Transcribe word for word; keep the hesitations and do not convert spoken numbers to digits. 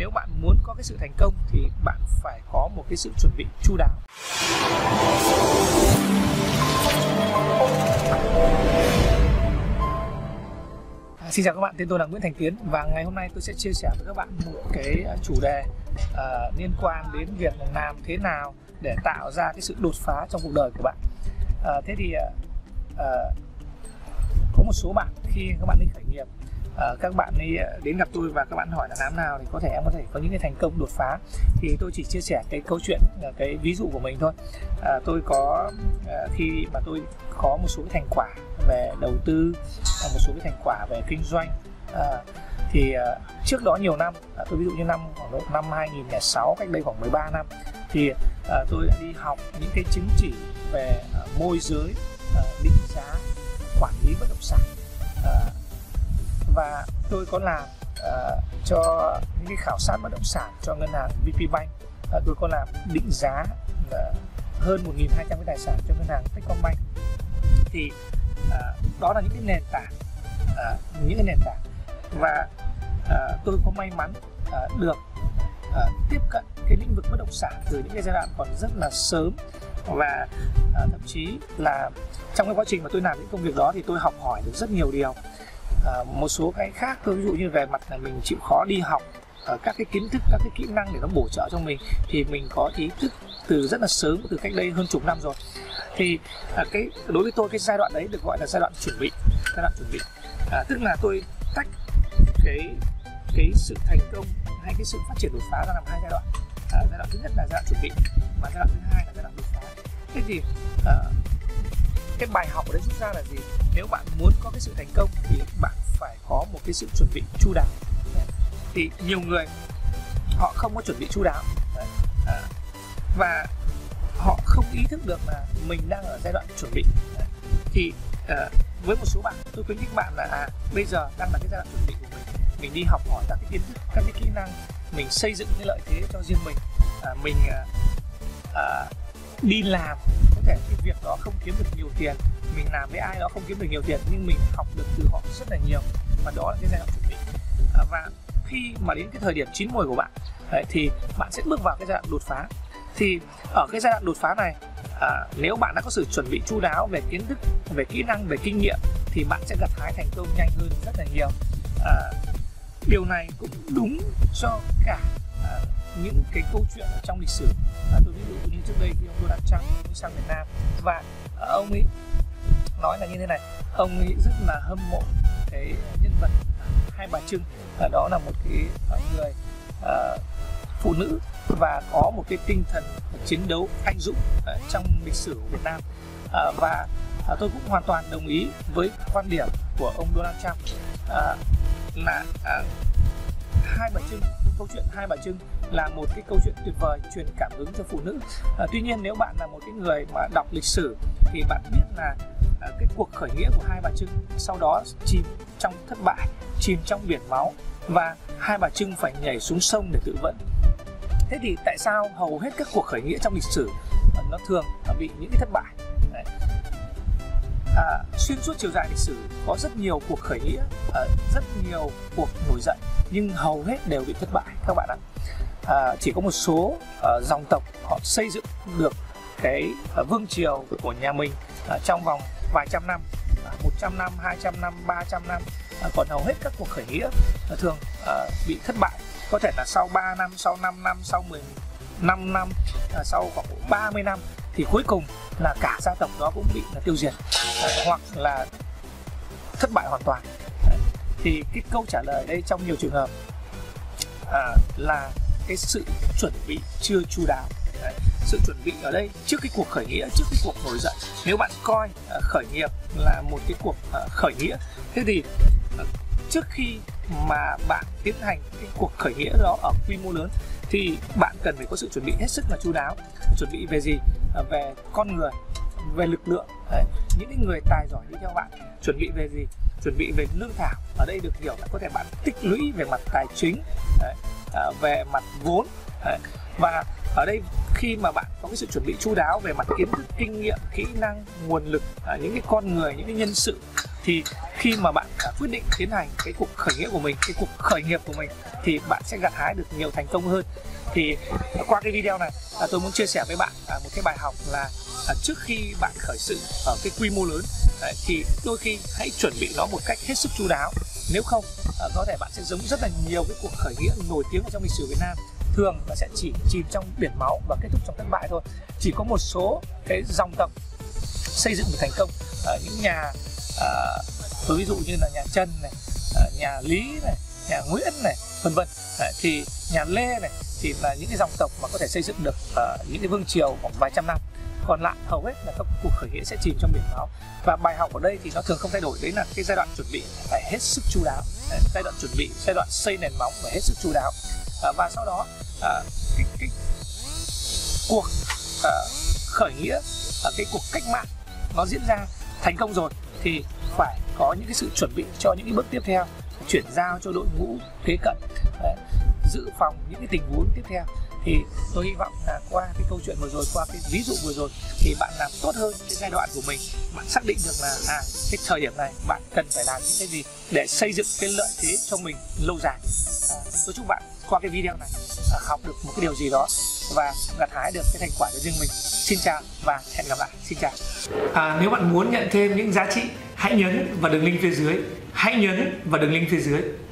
nếu bạn muốn có cái sự thành công thì bạn phải có một cái sự chuẩn bị chu đáo. À, xin chào các bạn, tên tôi là Nguyễn Thành Tiến và ngày hôm nay tôi sẽ chia sẻ với các bạn một cái chủ đề uh, liên quan đến việc làm thế nào để tạo ra cái sự đột phá trong cuộc đời của bạn. Uh, thế thì uh, uh, có một số bạn khi các bạn đi khởi nghiệp, uh, các bạn đi đến gặp tôi và các bạn hỏi là làm nào thì có thể em có thể có những cái thành công đột phá, thì tôi chỉ chia sẻ cái câu chuyện, cái ví dụ của mình thôi. Uh, tôi có uh, khi mà tôi có một số cái thành quả về đầu tư, một số cái thành quả về kinh doanh, à, thì à, trước đó nhiều năm, à, tôi ví dụ như năm khoảng năm hai nghìn lẻ sáu, cách đây khoảng mười ba năm, thì à, tôi đã đi học những cái chứng chỉ về à, môi giới, à, định giá, quản lý bất động sản, à, và tôi có làm à, cho những cái khảo sát bất động sản cho ngân hàng vê pê Bank, à, tôi có làm định giá à, hơn một nghìn hai trăm cái tài sản cho ngân hàng Techcombank. Thì à, đó là những cái nền tảng, à, những cái nền tảng và à, tôi có may mắn à, được à, tiếp cận cái lĩnh vực bất động sản từ những cái giai đoạn còn rất là sớm, và à, thậm chí là trong cái quá trình mà tôi làm những công việc đó thì tôi học hỏi được rất nhiều điều. À, một số cái khác tôi ví dụ như về mặt là mình chịu khó đi học à, các cái kiến thức, các cái kỹ năng để nó bổ trợ cho mình, thì mình có ý thức từ rất là sớm, từ cách đây hơn chục năm rồi. Thì à, cái đối với tôi cái giai đoạn đấy được gọi là giai đoạn chuẩn bị, giai đoạn chuẩn bị, à, tức là tôi tách cái cái sự thành công hay cái sự phát triển đột phá ra làm hai giai đoạn. À, giai đoạn thứ nhất là giai đoạn chuẩn bị và giai đoạn thứ hai là giai đoạn đột phá. Thế thì à, cái bài học ở đây rút ra là gì? Nếu bạn muốn có cái sự thành công thì bạn phải có một cái sự chuẩn bị chu đáo. Thì nhiều người họ không có chuẩn bị chu đáo, à, và họ không ý thức được là mình đang ở giai đoạn chuẩn bị. Thì uh, với một số bạn, tôi khuyến khích bạn là à, bây giờ đang là cái giai đoạn chuẩn bị của mình, mình đi học hỏi các cái kiến thức, các cái kỹ năng, mình xây dựng cái lợi thế cho riêng mình, à, mình uh, uh, đi làm, có thể cái việc đó không kiếm được nhiều tiền, mình làm với ai đó không kiếm được nhiều tiền, nhưng mình học được từ họ rất là nhiều, và đó là cái giai đoạn chuẩn bị. À, và khi mà đến cái thời điểm chín muồi của bạn, đấy, thì bạn sẽ bước vào cái giai đoạn đột phá. Thì ở cái giai đoạn đột phá này, à, nếu bạn đã có sự chuẩn bị chu đáo về kiến thức, về kỹ năng, về kinh nghiệm, thì bạn sẽ gặt hái thành công nhanh hơn rất là nhiều. À, điều này cũng đúng cho cả à, những cái câu chuyện ở trong lịch sử. À, tôi ví dụ như trước đây khi ông Donald Trump mới sang Việt Nam, và à, ông ấy nói là như thế này, ông ấy rất là hâm mộ cái nhân vật Hai Bà Trưng, à, đó là một cái người à, phụ nữ và có một cái tinh thần chiến đấu anh dũng uh, trong lịch sử của Việt Nam, uh, và uh, tôi cũng hoàn toàn đồng ý với quan điểm của ông Donald Trump, uh, là uh, Hai Bà Trưng, câu chuyện Hai Bà Trưng là một cái câu chuyện tuyệt vời truyền cảm hứng cho phụ nữ. Uh, tuy nhiên nếu bạn là một cái người mà đọc lịch sử thì bạn biết là uh, cái cuộc khởi nghĩa của Hai Bà Trưng sau đó chìm trong thất bại, chìm trong biển máu, và Hai Bà Trưng phải nhảy xuống sông để tự vẫn. Thế thì tại sao hầu hết các cuộc khởi nghĩa trong lịch sử nó thường bị những cái thất bại? Đấy. À, xuyên suốt chiều dài lịch sử có rất nhiều cuộc khởi nghĩa, rất nhiều cuộc nổi dậy, nhưng hầu hết đều bị thất bại các bạn ạ. À, chỉ có một số uh, dòng tộc họ xây dựng được cái uh, vương triều của nhà mình uh, trong vòng vài trăm năm, uh, một trăm năm, hai trăm năm, ba trăm năm, uh, còn hầu hết các cuộc khởi nghĩa uh, thường uh, bị thất bại. Có thể là sau ba năm, sau năm năm, sau mười lăm năm, à, sau khoảng ba mươi năm thì cuối cùng là cả gia tộc đó cũng bị là tiêu diệt, à, hoặc là thất bại hoàn toàn. Đấy. Thì cái câu trả lời đây trong nhiều trường hợp à, là cái sự chuẩn bị chưa chu đáo. Đấy. Sự chuẩn bị ở đây trước cái cuộc khởi nghĩa, trước cái cuộc nổi dậy. Nếu bạn coi à, khởi nghiệp là một cái cuộc à, khởi nghĩa, thế thì à, trước khi mà bạn tiến hành cái cuộc khởi nghĩa đó ở quy mô lớn thì bạn cần phải có sự chuẩn bị hết sức là chu đáo. Chuẩn bị về gì? À, về con người, về lực lượng. Đấy. Những người tài giỏi đi theo bạn. Chuẩn bị về gì? Chuẩn bị về lương thảo. Ở đây được hiểu là có thể bạn tích lũy về mặt tài chính, đấy, à, về mặt vốn. Đấy. Và ở đây khi mà bạn có cái sự chuẩn bị chu đáo về mặt kiến thức, kinh nghiệm, kỹ năng, nguồn lực, à, những cái con người, những cái nhân sự, thì khi mà bạn uh, quyết định tiến hành cái cuộc khởi nghĩa của mình, cái cuộc khởi nghiệp của mình, thì bạn sẽ gặt hái được nhiều thành công hơn. Thì uh, qua cái video này uh, tôi muốn chia sẻ với bạn uh, một cái bài học là uh, trước khi bạn khởi sự ở cái quy mô lớn uh, thì đôi khi hãy chuẩn bị nó một cách hết sức chu đáo. Nếu không uh, có thể bạn sẽ giống rất là nhiều cái cuộc khởi nghĩa nổi tiếng ở trong lịch sử Việt Nam, thường là sẽ chỉ chìm trong biển máu và kết thúc trong thất bại thôi. Chỉ có một số cái dòng tộc xây dựng được thành công, ở những nhà uh, tôi ví dụ như là nhà Trần này, uh, nhà Lý này, nhà Nguyễn này, vân vân, uh, thì nhà Lê này thì là những cái dòng tộc mà có thể xây dựng được uh, những cái vương triều khoảng vài trăm năm. Còn lại hầu hết là các cuộc khởi nghĩa sẽ chìm trong biển máu. Và bài học ở đây thì nó thường không thay đổi, đấy là cái giai đoạn chuẩn bị phải hết sức chu đáo, đấy, giai đoạn chuẩn bị, giai đoạn xây nền móng phải hết sức chu đáo. Uh, và sau đó uh, cái, cái cuộc uh, khởi nghĩa, uh, cái cuộc cách mạng nó diễn ra thành công rồi thì phải có những cái sự chuẩn bị cho những cái bước tiếp theo, chuyển giao cho đội ngũ kế cận, đấy, dự phòng những cái tình huống tiếp theo. Thì tôi hy vọng là qua cái câu chuyện vừa rồi, qua cái ví dụ vừa rồi thì bạn làm tốt hơn cái giai đoạn của mình, bạn xác định được là à cái thời điểm này bạn cần phải làm những cái gì để xây dựng cái lợi thế cho mình lâu dài. À, tôi chúc bạn qua cái video này à, học được một cái điều gì đó và gặt hái được cái thành quả cho riêng mình. Xin chào và hẹn gặp lại. Xin chào. À, nếu bạn muốn nhận thêm những giá trị, hãy nhấn vào đường link phía dưới. Hãy nhấn vào đường link phía dưới.